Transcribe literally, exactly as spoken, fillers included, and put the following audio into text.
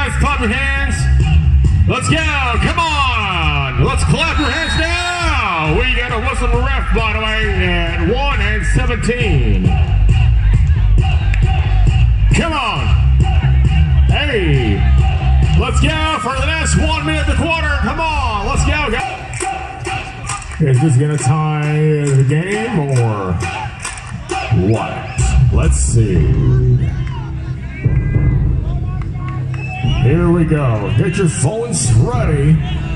guys clap your hands. Let's go. Come on. Let's clap your hands now. We got a whistle ref, by the way, at one and seventeen. Come on. Hey. Let's go for the next one minute the quarter. Come on. Let's go, guys. Is this going to tie the game or what? Let's see. Here we go. Get your phones ready.